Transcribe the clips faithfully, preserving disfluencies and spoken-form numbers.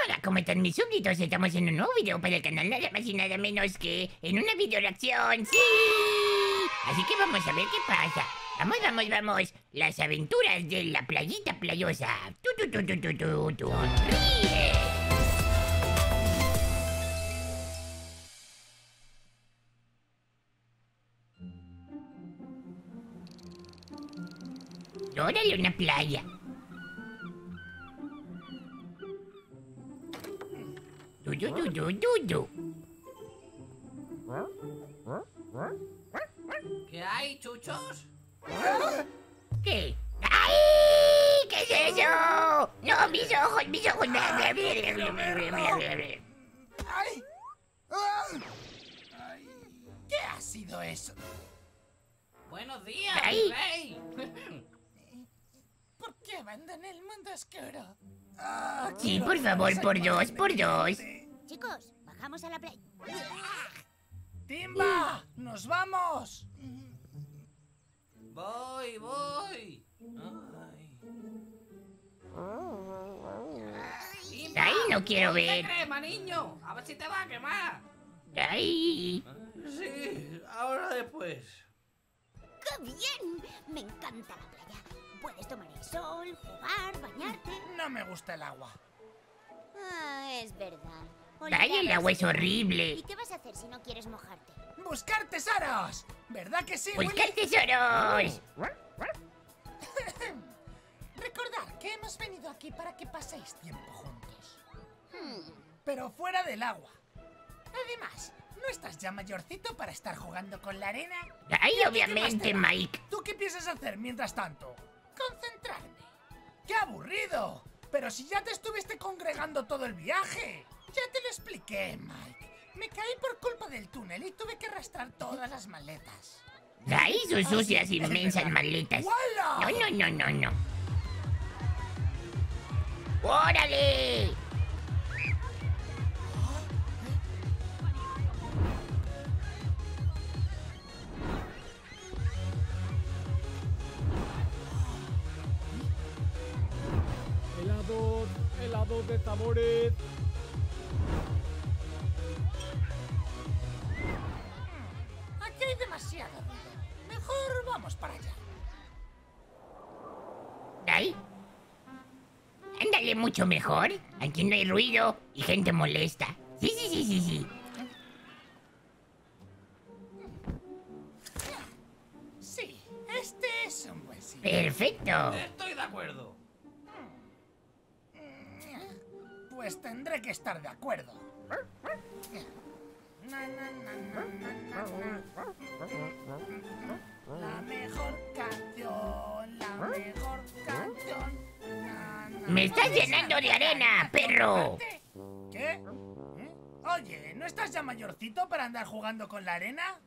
Hola, ¿cómo están mis súbditos? Estamos en un nuevo video para el canal, nada más y nada menos que en una video reacción, ¡sí! Así que vamos a ver qué pasa. Vamos, vamos, vamos. Las aventuras de la playita playosa. Tu, tu, tu, tu, tu, tu, tu. ¡Ríe! Órale, una playa. Du, du, du, du, du, du. ¿Qué hay, chuchos? ¿Qué? ¡Ay! ¿Qué es eso? No, mis ojos, mis ojos. ¡Ay! ¡Ay! ¿Qué ha sido eso? Buenos días, Ay. rey. ¿Por qué abandoné el mundo oscuro? Ah, Sí, quiero por favor, ser por más dos, por dos. independiente. Chicos, bajamos a la playa. ¡Timba! ¡Nos vamos! Voy, voy. Ay. Ay, no quiero ¿Qué ver. crema, niño? A ver si te va a quemar. Ay. Sí, ahora después. ¡Qué bien! Me encanta la playa. Puedes tomar el sol, jugar, bañarte. No me gusta el agua. Ah, es verdad. Ay, el agua es horrible. ¿Y qué vas a hacer si no quieres mojarte? ¡Buscar tesoros! ¿Verdad que sí, ¡Buscar Willy? tesoros! Recordad que hemos venido aquí para que paséis tiempo juntos. Hmm. Pero fuera del agua. Además, ¿no estás ya mayorcito para estar jugando con la arena? Ay, ¿Y a ti qué obviamente, más te da? Mike. ¿Tú qué piensas hacer mientras tanto? ¡Concentrarme! ¡Qué aburrido! Pero si ya te estuviste congregando todo el viaje. Ya te lo expliqué, Mike. Me caí por culpa del túnel y tuve que arrastrar todas las maletas. Ay, sus sucias, inmensas maletas. ¡Wala! No, no, no, no, no. ¡Órale! Helados, helados de sabores. Aquí hay demasiado ruido. Mejor vamos para allá. Ay. Ándale, mucho mejor. Aquí no hay ruido y gente molesta. Sí, sí, sí, sí, sí. Sí, este es un buen sitio. Perfecto. Estoy de acuerdo. Pues tendré que estar de acuerdo. Na, na, na, na, na, na, na. La mejor canción, la mejor canción. Na, na, Me estás na, llenando na, de na, arena, na, perro. ¿Qué? ¿Eh? Oye, ¿no estás ya mayorcito para andar jugando con la arena?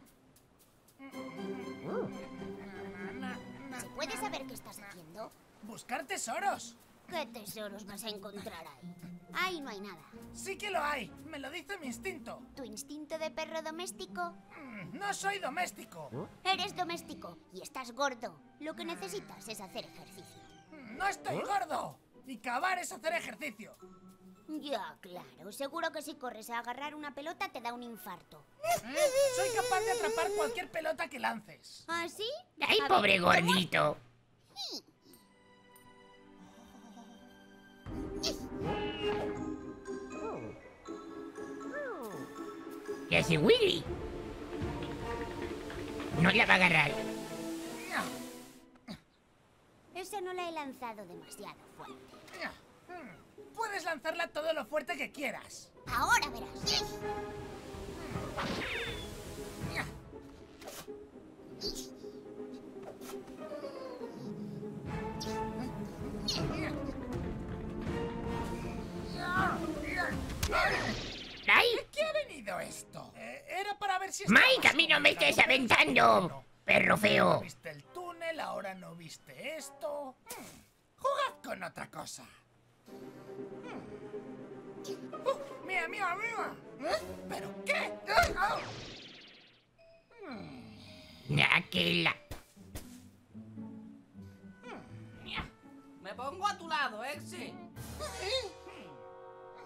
¿Se puede saber qué estás haciendo? Buscar tesoros. ¿Qué tesoros vas a encontrar ahí? Ahí no hay nada. Sí que lo hay, me lo dice mi instinto. ¿Tu instinto de perro doméstico? Mm, No soy doméstico. Eres doméstico y estás gordo. Lo que necesitas es hacer ejercicio. Mm, No estoy gordo. Y cavar es hacer ejercicio. Ya, claro. Seguro que si corres a agarrar una pelota te da un infarto. ¿Eh? Soy capaz de atrapar cualquier pelota que lances. ¿Ah, sí? Ay, A ver, pobre gordito. ¿Qué hace Willy? No la va a agarrar. Esa no la he lanzado demasiado fuerte. Mm, Puedes lanzarla todo lo fuerte que quieras. Ahora verás. ¡Ay! ¿Qué ha venido esto? Eh, era para ver si... Mike, estabas a mí no me estés completamente aventando. seguro. Perro No feo. viste el túnel, ahora no viste esto. Mm, Jugad con otra cosa. Mm. ¡Uh! ¡Mía, mía, mía! ¿Eh? ¿Pero qué? ¡Ay, au! Aquela. Me pongo a tu lado, Exi.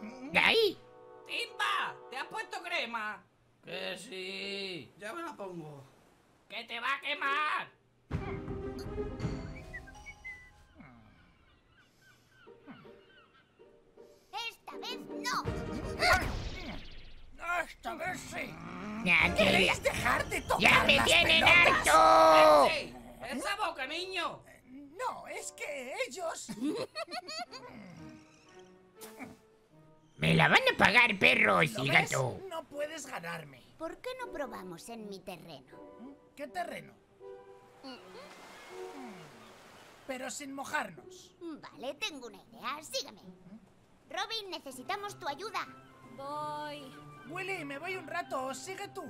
Que sí. Ya me la pongo. ¡Que te va a quemar! Esta vez no. ¡Esta vez sí! Ya, ¿Queréis dejar de tocar ¡Ya me las tienen pelotas? harto! ¡Sí! ¡Esa boca, niño! No, es que ellos... Me la van a pagar, perros ¿Lo y ves? gato. No puedes ganarme. ¿Por qué no probamos en mi terreno? ¿Qué terreno? Pero sin mojarnos. Vale, tengo una idea. Sígueme. Robin, necesitamos tu ayuda. Voy. Willy, me voy un rato. Sigue tú.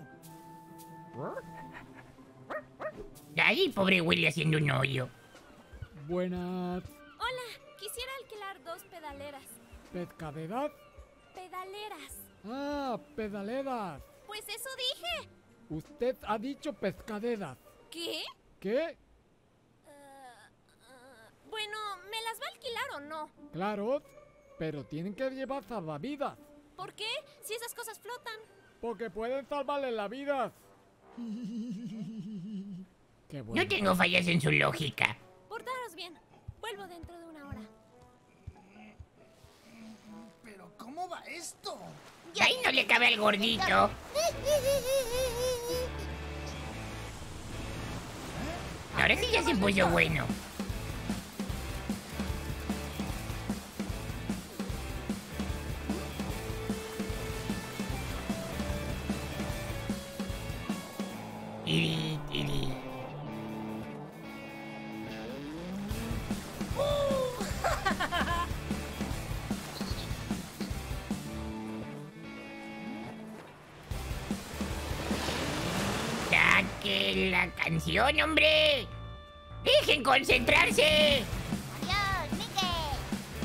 Ahí, pobre Willy haciendo un hoyo. Buenas. Hola, quisiera alquilar dos pedaleras. ¿Pescaderas? Pedaleras. Ah, pedaleras. Pues eso dije. Usted ha dicho pescaderas. ¿Qué? ¿Qué? Ah, ah, bueno, ¿me las va a alquilar o no? Claro, pero tienen que llevar salvavidas, ¿Por qué? Si esas cosas flotan. porque pueden salvarle la vida. Qué bueno. No tengo fallas en su lógica. Portaros bien. Vuelvo dentro de una hora. ¿Pero cómo va esto? Ahí no le cabe al gordito. Ahora sí ya se puso bueno. Tiri, tiri. ¡Saque la canción, hombre! ¡Dejen concentrarse! Adiós, Mickey.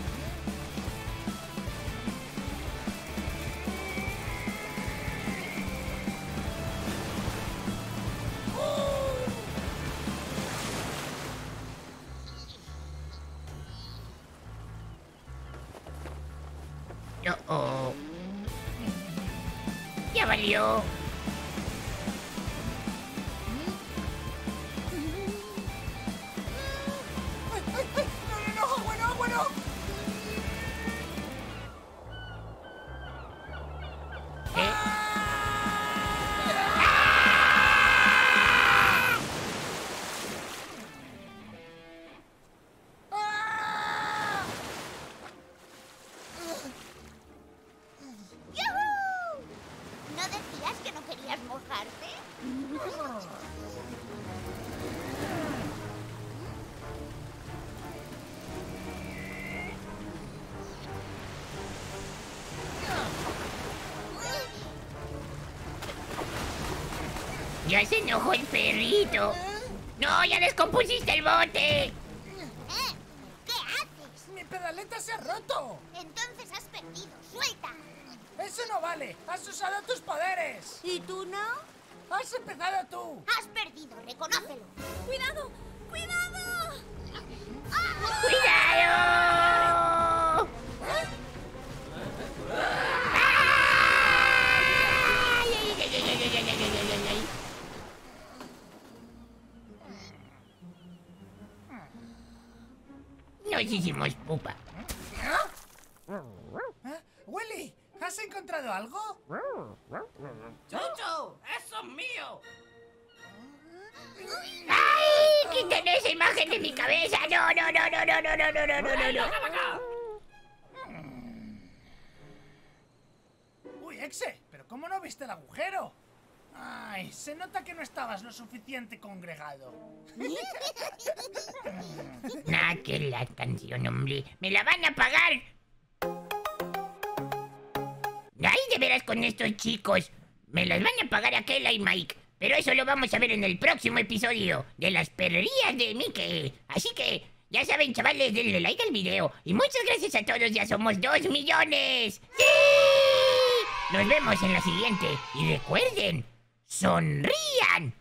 Oh, oh. Ya valió. ¡Ay, ay, ay! ¡No, no, no! ¡Bueno, bueno! ¿Eh? ¡Ah! ¡Yujú! ¿No decías que no querías mojarte? Ya se enojó el perrito. ¡No, ya descompusiste el bote! ¿Eh? ¿Qué haces? ¡Mi pedaleta se ha roto! Entonces has perdido. ¡Suelta! ¡Eso no vale! ¡Has usado tus poderes! ¿Y tú no? ¡Has empezado tú! Has perdido. Reconócelo. ¡Cuidado! ¡Cuidado! ¡Cuidado! ¡Ay, ay, ay, ay, ay, ay, ay, ay, ay, ay! Nos hicimos pupa. ¿Eh? ¡Willy! ¿Has encontrado algo? ¡Chucho! ¡Eso es mío! ¡Ay! ¡Quiten esa imagen de mi cabeza! ¡No, no, no, no, no, no, no, no, no, no, no, no! acá! Uy, Exe, ¿pero cómo no viste el agujero? Ay, se nota que no estabas lo suficiente congregado. Nah, que la canción, hombre. ¡Me la van a pagar! ¡Ay, de veras con estos chicos! Me las van a pagar Akela y Mike. Pero eso lo vamos a ver en el próximo episodio de las perrerías de Mickey. Así que, ya saben, chavales, denle like al video. Y muchas gracias a todos, ya somos dos millones. ¡Sí! Nos vemos en la siguiente. Y recuerden, sonrían.